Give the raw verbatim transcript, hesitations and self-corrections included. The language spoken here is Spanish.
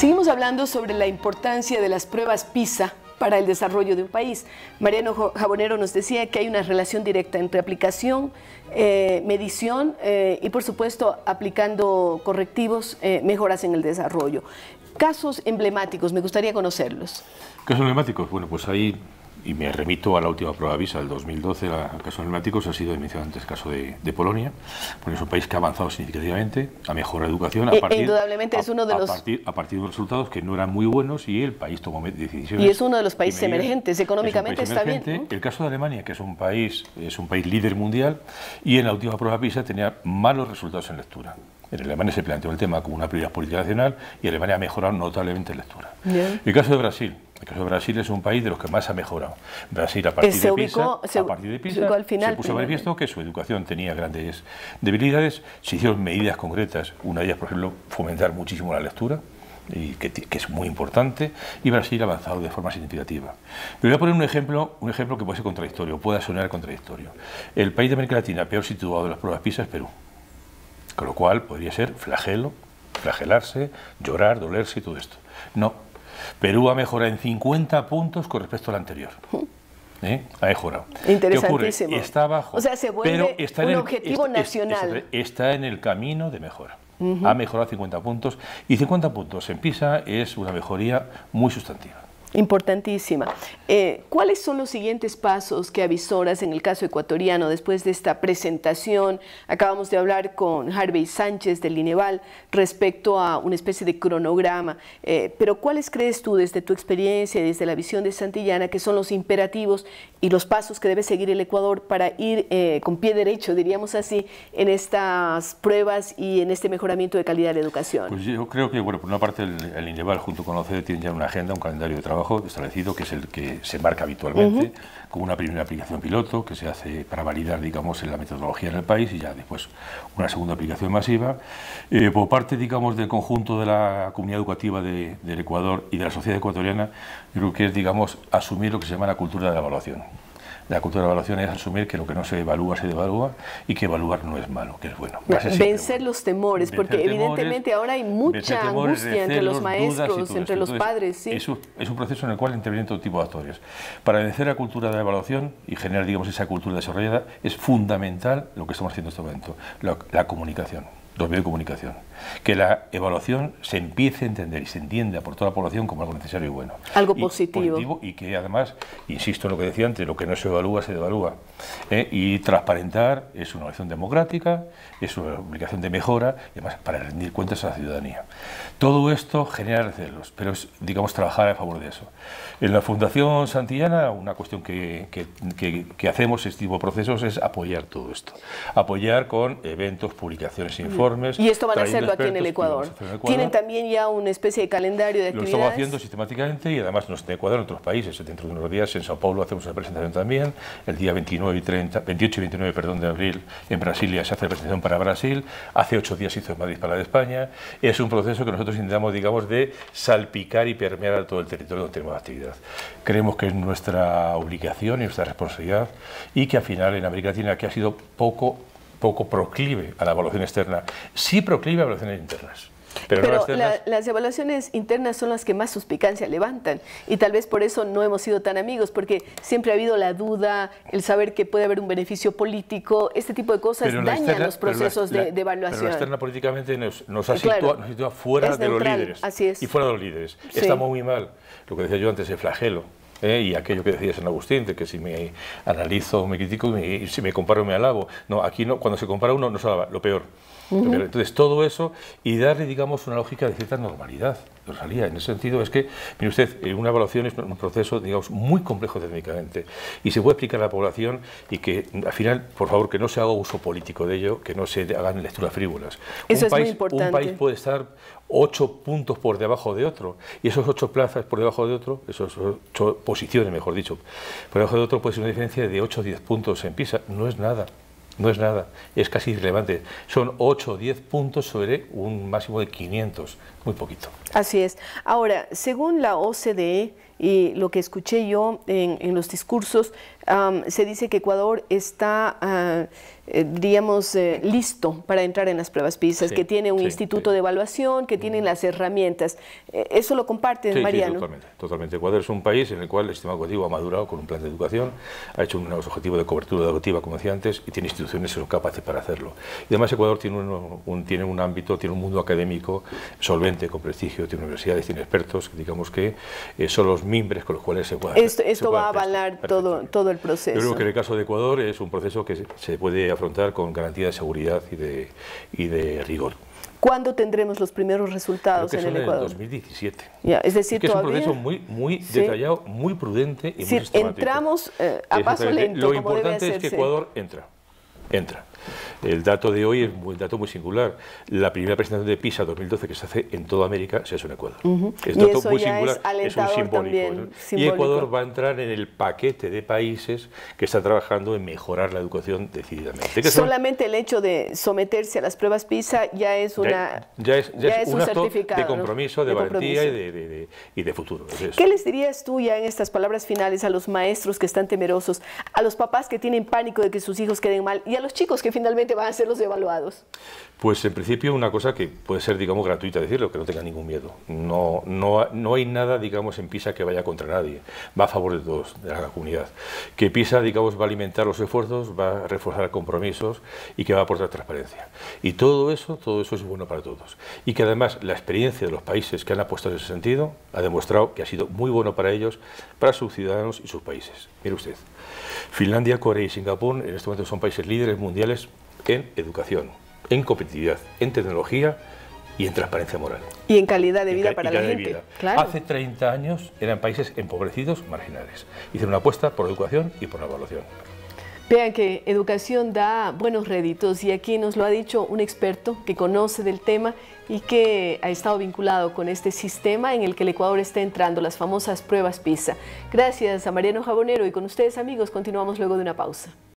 Seguimos hablando sobre la importancia de las pruebas PISA para el desarrollo de un país. Mariano Jabonero nos decía que hay una relación directa entre aplicación, eh, medición eh, y, por supuesto, aplicando correctivos, eh, mejoras en el desarrollo. Casos emblemáticos, me gustaría conocerlos. Casos emblemáticos, bueno, pues ahí, y me remito a la última prueba PISA del dos mil doce, el caso emblemáticos ha sido, he mencionado antes, el caso de, de Polonia, porque es un país que ha avanzado significativamente, ha mejorado la educación, a partir, e indudablemente a, es uno de a los... Partir, a partir de unos resultados que no eran muy buenos y el país tomó decisiones... Y es uno de los países emergentes, económicamente país está emergente. bien, ¿no? El caso de Alemania, que es un país, es un país líder mundial, y en la última prueba PISA tenía malos resultados en lectura. En Alemania se planteó el tema como una prioridad política nacional y Alemania ha mejorado notablemente en lectura. Bien. El caso de Brasil. El caso de Brasil es un país de los que más ha mejorado. Brasil, a partir, se de, ubicó, PISA, se, a partir de PISA, se, al final, se puso manifiesto que su educación tenía grandes debilidades. Se hicieron medidas concretas, una de ellas, por ejemplo, fomentar muchísimo la lectura, y que, que es muy importante, y Brasil ha avanzado de forma significativa. Pero voy a poner un ejemplo, un ejemplo que puede ser contradictorio, pueda sonar contradictorio. El país de América Latina peor situado en las pruebas PISA es Perú, con lo cual podría ser flagelo, flagelarse, llorar, dolerse y todo esto. No. Perú ha mejorado en cincuenta puntos con respecto al anterior. ¿Eh? Ha mejorado. Interesantísimo. ¿Qué ocurre? Está abajo, o sea, se vuelve pero está un en el, objetivo está, nacional. Está, está en el camino de mejora. Uh-huh. Ha mejorado cincuenta puntos y cincuenta puntos en PISA es una mejoría muy sustantiva. Importantísima. Eh, ¿Cuáles son los siguientes pasos que avisoras en el caso ecuatoriano después de esta presentación? Acabamos de hablar con Harvey Sánchez del INEVAL respecto a una especie de cronograma, eh, pero ¿cuáles crees tú desde tu experiencia y desde la visión de Santillana que son los imperativos y los pasos que debe seguir el Ecuador para ir eh, con pie derecho, diríamos así, en estas pruebas y en este mejoramiento de calidad de la educación? Pues yo creo que, bueno, por una parte el, el INEVAL junto con la O C D E tienen ya una agenda, un calendario de trabajo establecido, que es el que se marca habitualmente, uh-huh, con una primera aplicación piloto que se hace para validar, digamos, la metodología en el país y ya después una segunda aplicación masiva. Eh, por parte, digamos, del conjunto de la comunidad educativa de, del Ecuador y de la sociedad ecuatoriana, yo creo que es, digamos, asumir lo que se llama la cultura de la evaluación. La cultura de la evaluación es asumir que lo que no se evalúa se devalúa y que evaluar no es malo, que es bueno. Vencer los temores, vencer porque temores, evidentemente ahora hay mucha temores, angustia recelos, entre los maestros, entre esto. los Entonces, padres. ¿Sí? Es un, es un proceso en el cual intervienen todo tipo de actores. Para vencer la cultura de la evaluación y generar, digamos, esa cultura desarrollada, es fundamental lo que estamos haciendo en este momento, la, la comunicación. Los medios de comunicación, que la evaluación se empiece a entender y se entienda por toda la población como algo necesario y bueno. Algo y positivo. positivo. Y que además, insisto en lo que decía antes, lo que no se evalúa se devalúa. ¿eh? Y transparentar es una obligación democrática, es una obligación de mejora y además para rendir cuentas a la ciudadanía. Todo esto genera recelos, pero es, digamos, trabajar a favor de eso. En la Fundación Santillana, una cuestión que, que, que, que hacemos este tipo de procesos es apoyar todo esto. Apoyar con eventos, publicaciones, informes. Y esto van a hacerlo aquí en el Ecuador. en el Ecuador. ¿Tienen también ya una especie de calendario de actividades? Lo estamos haciendo sistemáticamente y además no en Ecuador, en otros países. Dentro de unos días en Sao Paulo hacemos una presentación también. El día veintinueve y treinta, veintiocho y veintinueve perdón, de abril en Brasilia se hace la presentación para Brasil. Hace ocho días se hizo en Madrid para la de España. Es un proceso que nosotros intentamos, digamos, de salpicar y permear a todo el territorio donde tenemos actividad. Creemos que es nuestra obligación y nuestra responsabilidad y que al final en América Latina, que ha sido poco poco proclive a la evaluación externa, sí proclive a evaluaciones internas. Pero, Pero no las, la, las evaluaciones internas son las que más suspicacia levantan y tal vez por eso no hemos sido tan amigos, porque siempre ha habido la duda, el saber que puede haber un beneficio político, este tipo de cosas dañan externa, los procesos la, de, de evaluación. Pero la externa políticamente nos, nos, ha situado, claro, nos sitúa fuera es de neutral, los líderes. Así es. Y fuera de los líderes. Sí. Estamos muy mal, lo que decía yo antes, el flagelo. ¿Eh? Y aquello que decía San Agustín, de que si me analizo, me critico, y si me comparo, me alabo. No, aquí no, cuando se compara uno, no se alaba, lo peor. Uh-huh. Lo peor. Entonces, todo eso, y darle, digamos, una lógica de cierta normalidad. Normalidad. En ese sentido, es que, mire usted, una evaluación es un proceso, digamos, muy complejo técnicamente, y se puede explicar a la población, y que, al final, por favor, que no se haga uso político de ello, que no se hagan lecturas frívolas. Eso un es país, muy importante. Un país puede estar ocho puntos por debajo de otro, y esos ocho plazas por debajo de otro, esas ocho posiciones, mejor dicho, por debajo de otro puede ser una diferencia de ocho o diez puntos en PISA. No es nada. No es nada, es casi irrelevante. Son ocho o diez puntos sobre un máximo de quinientos, muy poquito. Así es. Ahora, según la O C D E, y lo que escuché yo en, en los discursos, um, se dice que Ecuador está, uh, eh, diríamos, eh, listo para entrar en las pruebas PISA, sí, que tiene un sí, instituto sí. de evaluación, que tiene las herramientas. Eh, ¿Eso lo comparte, sí, Mariano? Sí, totalmente, totalmente. Ecuador es un país en el cual el sistema educativo ha madurado con un plan de educación, ha hecho unos objetivos de cobertura educativa, como decía antes, y tiene instituciones que son capaces para hacerlo. Y además Ecuador tiene un, un, tiene un ámbito, tiene un mundo académico solvente, con prestigio, tiene universidades, tiene expertos, digamos que eh, son los mimbres con los cuales se puede Esto, esto se va a avalar todo, todo el proceso. Yo creo que en el caso de Ecuador es un proceso que se puede afrontar con garantía de seguridad y de, y de rigor. ¿Cuándo tendremos los primeros resultados creo que en el Ecuador? En dos mil diecisiete. Ya, es decir, es que todavía... es un proceso muy, muy ¿Sí? detallado, muy prudente y sí, muy sistemático. Entramos eh, a paso lento, Lo como importante debe es que Ecuador entra. entra. El dato de hoy es un dato muy singular. La primera presentación de PISA dos mil doce que se hace en toda América se hace en Ecuador. Uh-huh. Es un dato eso muy ya singular, es, es un simbólico, también, ¿no? simbólico. Y Ecuador va a entrar en el paquete de países que está trabajando en mejorar la educación decididamente. Solamente son? el hecho de someterse a las pruebas PISA ya es una ya, ya es, ya ya es es un, un acto certificado, de compromiso, ¿no? de, de valentía compromiso. Y, de, de, de, y de futuro. Es ¿Qué les dirías tú ya en estas palabras finales a los maestros que están temerosos, a los papás que tienen pánico de que sus hijos queden mal y a los chicos que finalmente van a ser los evaluados? Pues en principio una cosa que puede ser, digamos, gratuita decirlo, que no tengan ningún miedo. No, no, no hay nada, digamos, en PISA que vaya contra nadie, va a favor de todos, de la comunidad. Que PISA, digamos, va a alimentar los esfuerzos, va a reforzar compromisos y que va a aportar transparencia. Y todo eso, todo eso es bueno para todos. Y que además la experiencia de los países que han apostado en ese sentido ha demostrado que ha sido muy bueno para ellos, para sus ciudadanos y sus países. Mire usted, Finlandia, Corea y Singapur en este momento son países líderes mundiales en educación, en competitividad, en tecnología y en transparencia moral. Y en calidad de vida y para la gente. Vida. Claro. Hace treinta años eran países empobrecidos, marginales. Hicieron una apuesta por educación y por la evaluación. Vean que educación da buenos réditos y aquí nos lo ha dicho un experto que conoce del tema y que ha estado vinculado con este sistema en el que el Ecuador está entrando, las famosas pruebas PISA. Gracias a Mariano Jabonero y con ustedes, amigos, continuamos luego de una pausa.